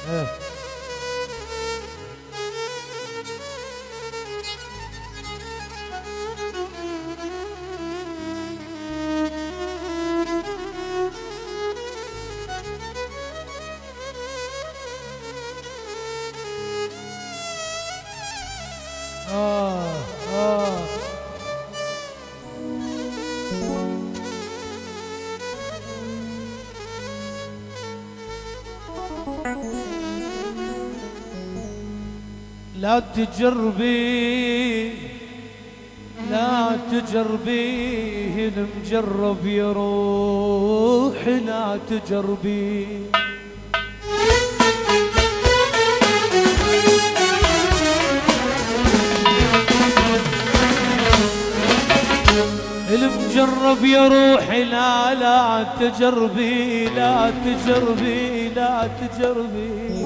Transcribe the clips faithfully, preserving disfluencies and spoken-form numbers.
ايه آه آه لا تجربي لا تجربي المجرب يروح لا تجربي المجرب يا روحي لا لا تجربي لا تجربي لا تجربي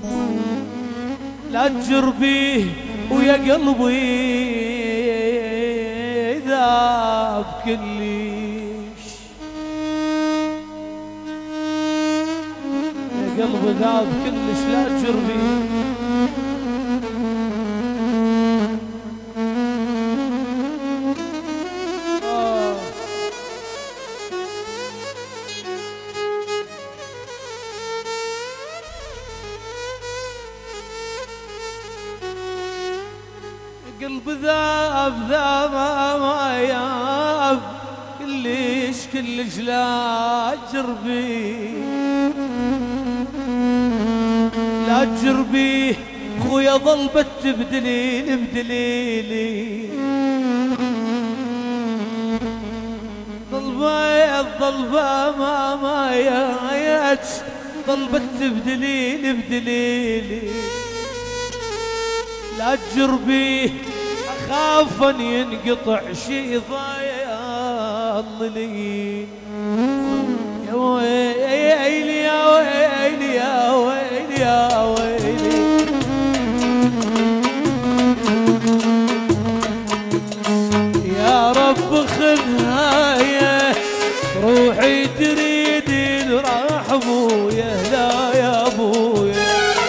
لا تجربيه ويا قلبي ذاب كلش يا قلبي ذاب كلش لا تجربيه قلب ذاب ذاب ما ياب كلش كلش لا تجربي لا تجربي خويا ظل بت بدليل بدليلي ظل ظل ما ما يات ظل بت بدليل بدليلي لا تجربيه اخاف ان ينقطع شي ضايل لي يا ويلي يا ويلي يا ويلي يا ويلي يا رب خذها يا روحي تريد راح ابويا لا يا ابويا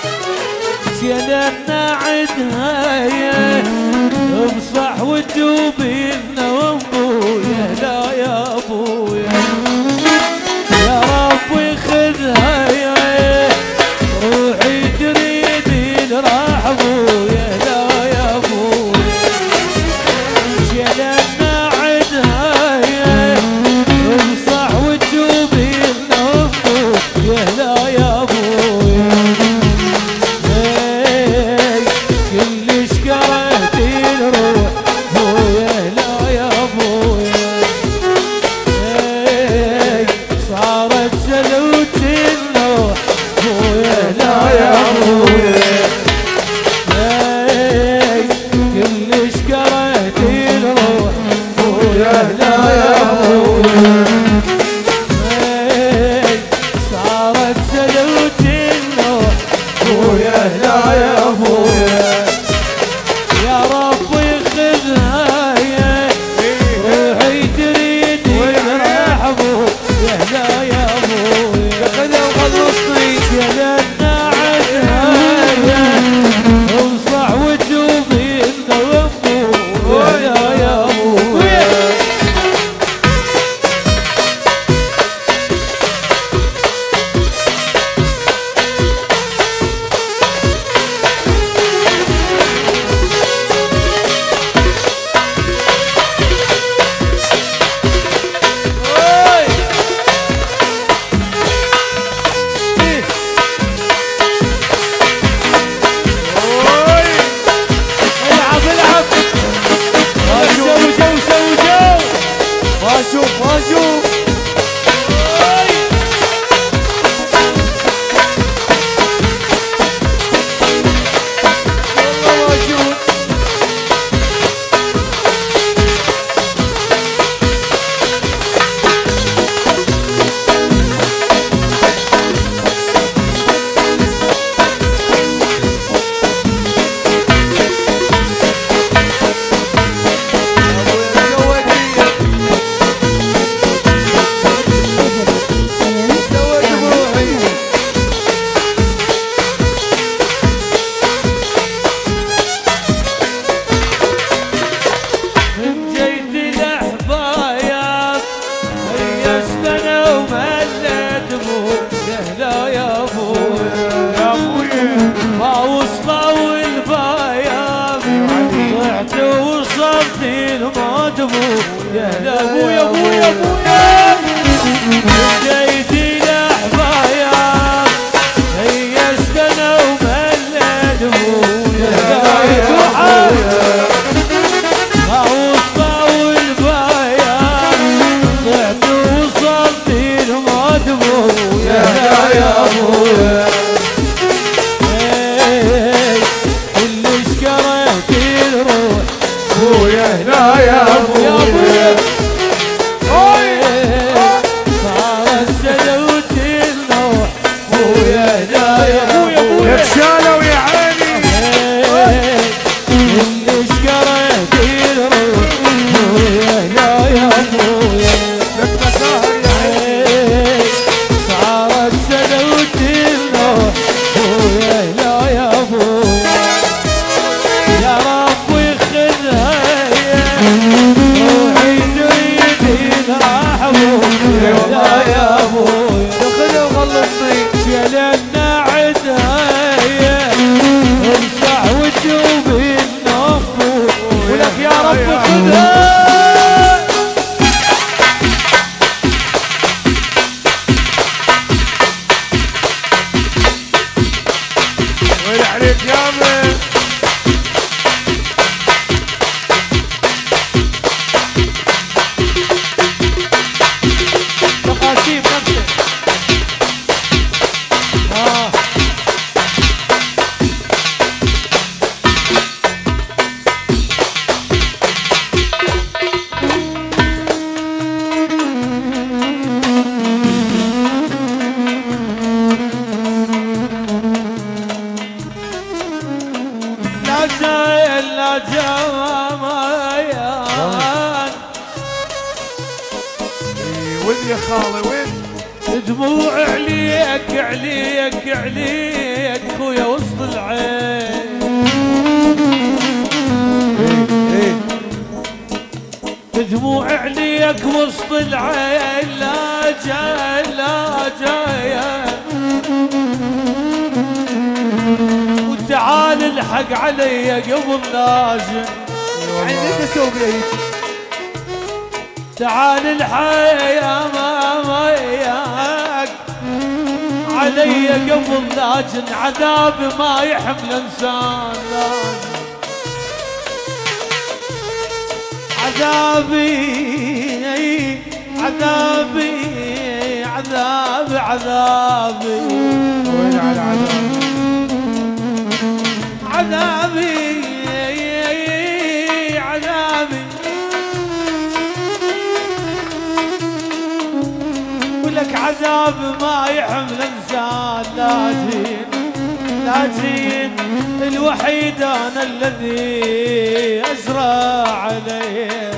شيلنا عدها يا امصح وتوبينا وابويا لا يا ابويا يا رب خذها يا روحي تريد راح ابويا لا يا ابويا شيلنا عدها يا امصح وتوبينا وابويا لا يا ابويا كلش كرهتي الروح بويا لا يا ما وصلوا البيام طلعت وصلت الموت ابويا يا ابويا ابويا ابويا جيتي لحبايا هيستنا ومليت ابويا ما وصلوا البيام طلعت وصلت الموت ابويا يا ابويا هنا يا ابويا صار السلوت النوح ابويا هنا يا ابويا اتشالوا يا عيني اللي شكرت الروح ابويا هنا يا ابويا لك مساهر يا عيني صار السلوت النوح ابويا هنا يا ابويا يا رب خذها روحي تريدين ابويا يا ابويا دخلها وخلصني شلنا عدها امسح وجوبي النفو ولك يا رب خذها وين عليك يا من تقاسيم نفسك آه. لا جاي لا جاي وين يا خالي وين دموع عليك عليك عليك خويا وسط العين دموع عليك وسط العين لا جاي لا جاي وتعال الحق علي قبل لازم عندك اسوي هيك تعال الحياة ما وياك علي قبل لكن عذاب ما يحمل انسان لازم عذابي عذابي عذابي عذابي وين على عذابي عذابي عذابي ولك عذاب ما يحمل انسان لكن لكن الوحيد انا الذي ازرع عليه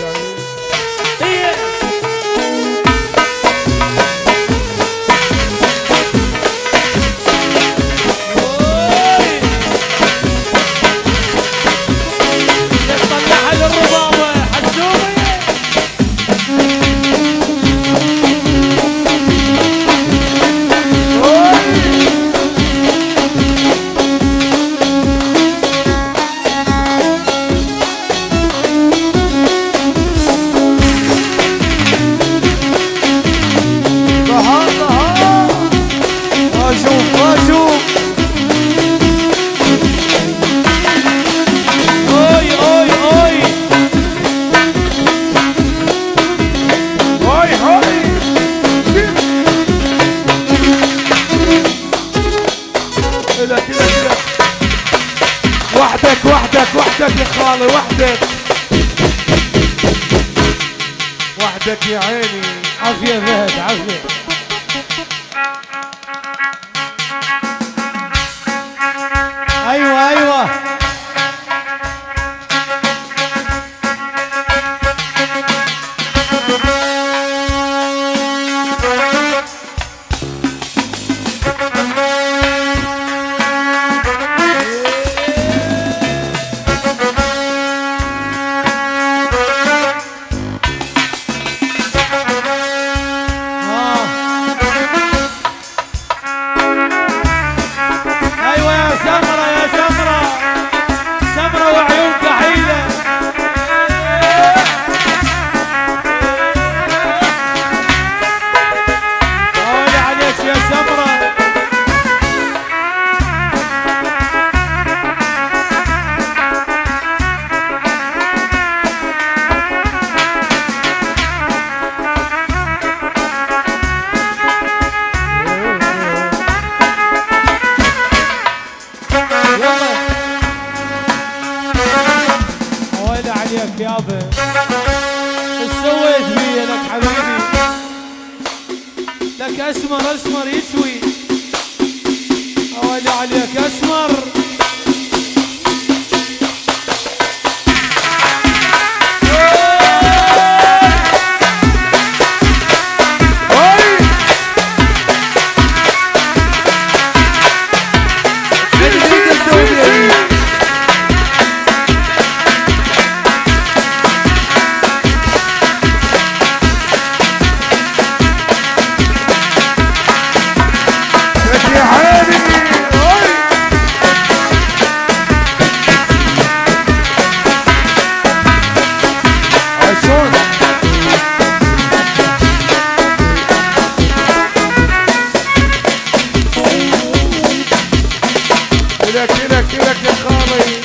وحدك وحدك وحدك يا خالي وحدك وحدك يا عيني عافية فهد عافية ايوه ايوه آه. لك يابا ايش سويت بيا لك حبيبي لك اسمر اسمر يشوي اولي عليك اسمر لك لك لك يا خالي